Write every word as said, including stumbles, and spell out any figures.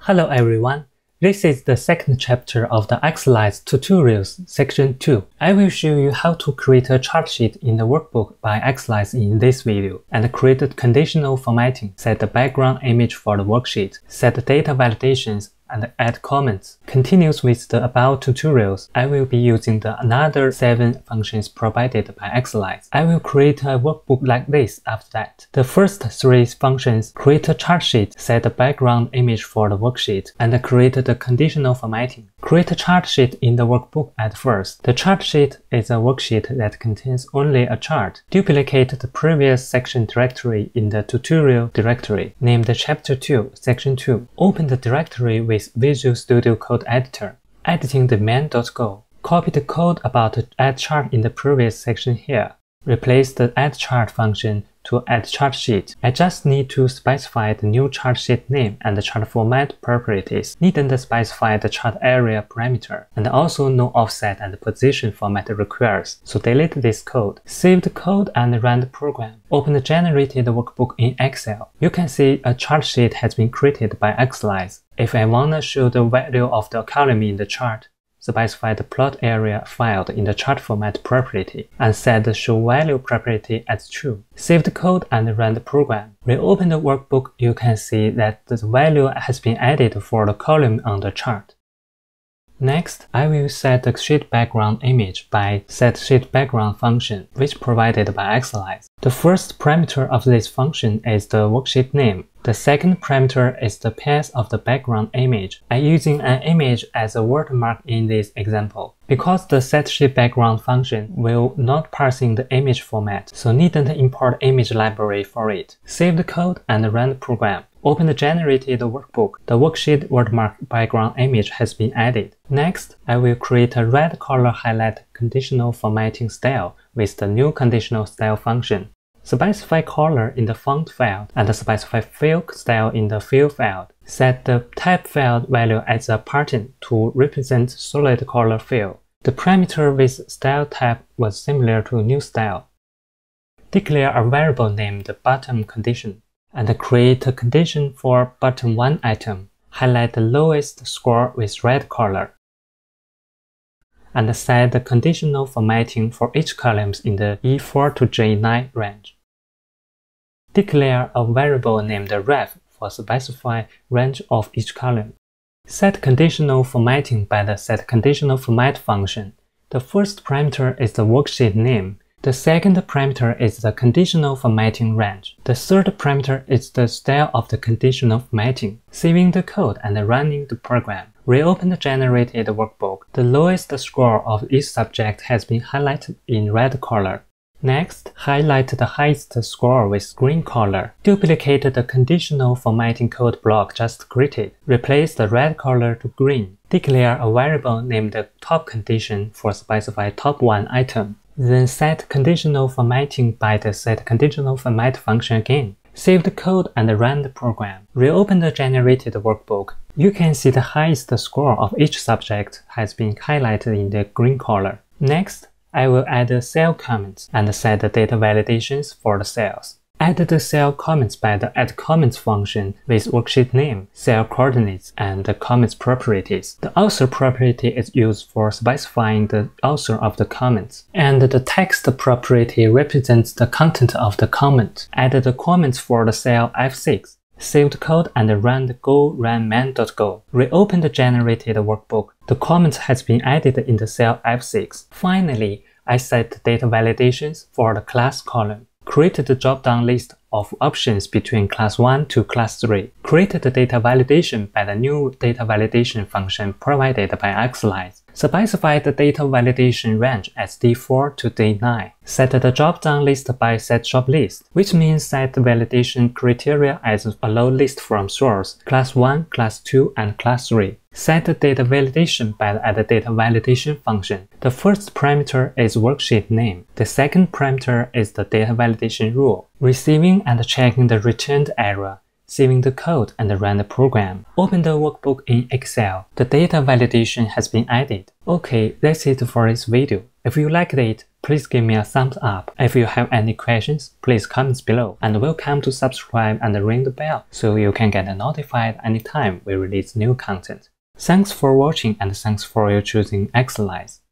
Hello everyone, this is the second chapter of the Excelize tutorials section two. I will show you how to create a chart sheet in the workbook by Excelize in this video, and create a conditional formatting, set the background image for the worksheet, set the data validations, and add comments. Continues with the above tutorials, I will be using the another seven functions provided by Excelize. I will create a workbook like this after that. The first three functions: create a chart sheet, set the background image for the worksheet, and create the conditional formatting. Create a chart sheet in the workbook at first. The chart sheet is a worksheet that contains only a chart. Duplicate the previous section directory in the tutorial directory. Name the chapter two, section two. Open the directory with Visual Studio Code Editor. Editing the main.go. Copy the code about the add chart in the previous section here. Replace the add chart function to add chart sheet. I just need to specify the new chart sheet name and the chart format properties. Needn't specify the chart area parameter, and also no offset and position format requires. So delete this code. Save the code and run the program. Open the generated workbook in Excel. You can see a chart sheet has been created by Excelize. If I wanna show the value of the column in the chart, specify the plot area filed in the chart format property and set the show value property as true. Save the code and run the program. Reopen the workbook, you can see that the value has been added for the column on the chart. Next, I will set the sheet background image by setSheetBackground function, which provided by Excelize. The first parameter of this function is the worksheet name. The second parameter is the path of the background image. I'm using an image as a watermark in this example, because the setSheetBackground function will not parse in the image format, so needn't import image library for it. Save the code and run the program. Open the generated workbook. The worksheet watermark background image has been added. Next, I will create a red color highlight conditional formatting style with the new conditional style function. Specify color in the font field and specify fill style in the fill field. Set the type field value as a pattern to represent solid color fill. The parameter with style type was similar to new style. Declare a variable named bottom condition and create a condition for bottom one item. Highlight the lowest score with red color. And set the conditional formatting for each column in the E four to J nine range. Declare a variable named ref for specify range of each column. Set conditional formatting by the setConditionalFormat function. The first parameter is the worksheet name. The second parameter is the conditional formatting range. The third parameter is the style of the conditional formatting. Saving the code and running the program. Reopen the generated workbook. The lowest score of each subject has been highlighted in red color. Next, highlight the highest score with green color. Duplicate the conditional formatting code block just created. Replace the red color to green. Declare a variable named top condition for specify top one item. Then set conditional formatting by the setConditionalFormat function again. Save the code and run the program. Reopen the generated workbook. You can see the highest score of each subject has been highlighted in the green color. Next, I will add the cell comments and set the data validations for the cells. Add the cell comments by the add comments function with worksheet name, cell coordinates, and the comments properties. The author property is used for specifying the author of the comments, and the text property represents the content of the comment. Add the comments for the cell F six. Save the code and run the go run main.go. Reopen the generated workbook. The comment has been added in the cell F six. Finally, I set data validations for the class column. Create the drop-down list of options between class one to class three. Create the data validation by the new data validation function provided by Excelize. Specify the data validation range as D four to D nine. Set the drop-down list by setDropList, which means set the validation criteria as a low list from source, class one, class two, and class three. Set the data validation by the add data validation function. The first parameter is worksheet name. The second parameter is the data validation rule. Receiving and checking the returned error. Saving the code and run the program. Open the workbook in Excel. The data validation has been added. Okay, that's it for this video. If you liked it, please give me a thumbs up. If you have any questions, please comment below, and welcome to subscribe and ring the bell so you can get notified anytime we release new content. Thanks for watching and thanks for your choosing Excelize.